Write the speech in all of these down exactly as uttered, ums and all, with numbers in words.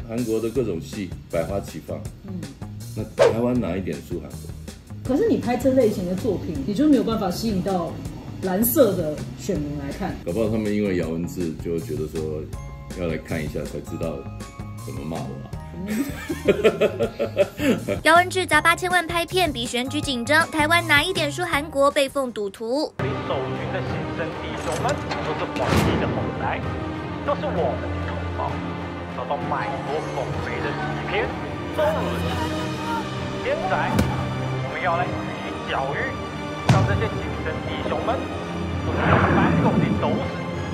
韩国的各种戏百花齐放，嗯，那台湾哪一点输韩国？ 可是你拍这类型的作品，你就没有办法吸引到蓝色的选民来看。 搞不好他们因为姚文智就觉得说要来看一下，才知道怎么骂我啊。 姚文智砸八千万拍片，比选举紧张。台湾哪一点输韩国？被奉赌徒。 守军的先生弟兄们都是皇帝的后代，都是我们的同胞，遭到卖国奉媚的欺骗、纵容。现在我们要来予以教育，让这些先生弟兄们都是反共的斗士。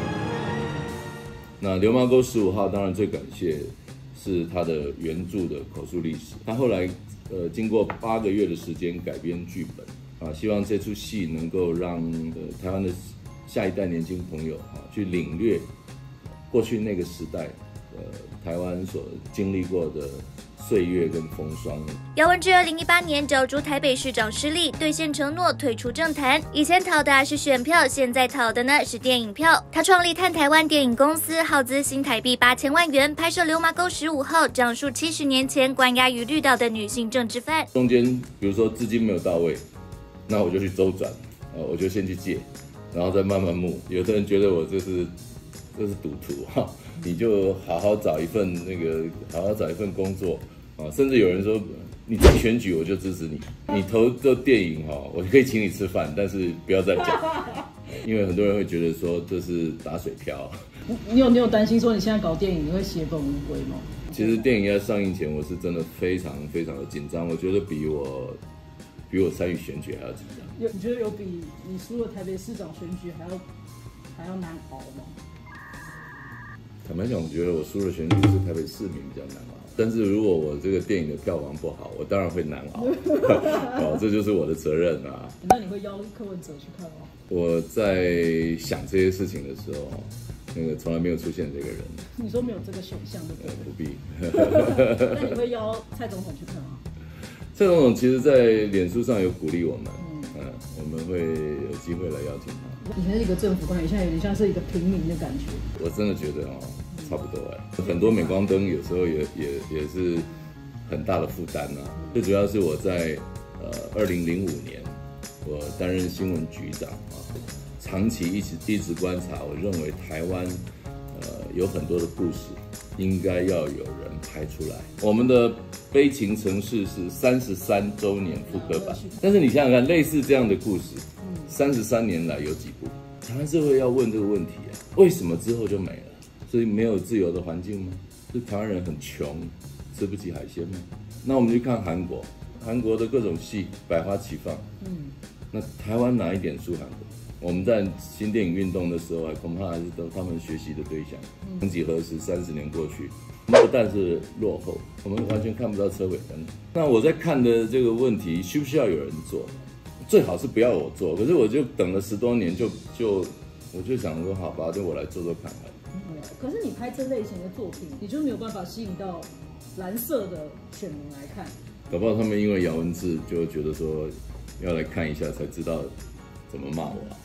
那流麻沟十五号当然最感谢是他的原著的口述历史，他后来呃经过八个月的时间改编剧本啊，希望这出戏能够让呃台湾的下一代年轻朋友啊去领略过去那个时代呃台湾所经历过的岁月跟风霜。 姚文智二零一八年角逐台北市长失利，兑现承诺退出政坛。以前讨的是选票，现在讨的呢是电影票。他创立探台湾电影公司，耗资新台币八千万元，拍摄《流麻沟十五号》，讲述七十年前关押于绿岛的女性政治犯。 中间比如说资金没有到位，那我就去周转，呃，我就先去借，然后再慢慢募。有的人觉得我这是这是赌徒哈，你就好好找一份那个，好好找一份工作。啊，甚至有人说，你在选举我就支持你，你投这电影哈，我可以请你吃饭，但是不要再讲，因为很多人会觉得说这是打水漂。 你有你有担心说你现在搞电影你会血本无归吗？ 其实电影要上映前，我是真的非常非常的紧张，我觉得比我比我参与选举还要紧张。 有你觉得有比你输了台北市长选举还要还要难熬吗？ 坦白讲，我觉得我输了选举是台北市民比较难熬。但是如果我这个电影的票房不好，我当然会难熬，哦，这就是我的责任啊。 那你会邀柯文哲去看吗？ 我在想这些事情的时候，那个从来没有出现这个人。 你说没有这个选项，对不对？ 不必。 那你会邀蔡总统去看吗？ 蔡总统其实，在脸书上有鼓励我们，嗯，嗯我们会有机会来邀请他。 以前是一个政府官员，现在有点像是一个平民的感觉。 我真的觉得哦。差不多哎，很多镁光灯有时候也也也是很大的负担啊。最主要是我在呃二零零五年，我担任新闻局长啊，长期一直一直观察，我认为台湾呃有很多的故事应该要有人拍出来。我们的悲情城市是三十三周年复刻版，但是你想想看，类似这样的故事，三十三年来有几部？台湾社会要问这个问题啊，为什么之后就没了？所以没有自由的环境吗？是台湾人很穷，吃不起海鲜吗？那我们去看韩国，韩国的各种戏百花齐放，嗯，那台湾哪一点输韩国？我们在新电影运动的时候，恐怕还是都他们学习的对象。曾几何时，三十年过去，我们不但是落后，我们完全看不到车尾灯。那我在看的这个问题，需不需要有人做？最好是不要我做，可是我就等了十多年就，就就我就想说，好吧，就我来做做看看。 可是你拍这类型的作品，你就没有办法吸引到蓝色的选民来看。 搞不好他们因为姚文智就觉得说要来看一下，才知道怎么骂我啊。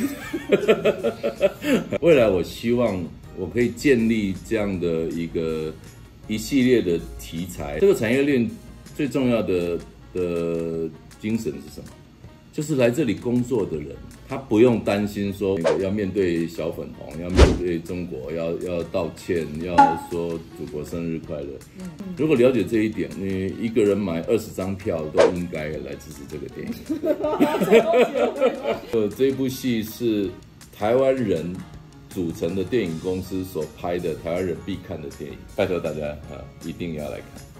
未来我希望我可以建立这样的一个一系列的题材。这个产业链最重要的的精神是什么？就是来这里工作的人，他不用担心说要面对小粉红，要面对中国，要要道歉，要说祖国生日快乐。如果了解这一点，你一个人买二十张票都应该来支持这个电影。呃，这部戏是台湾人组成的电影公司所拍的台湾人必看的电影，拜托大家啊，一定要来看。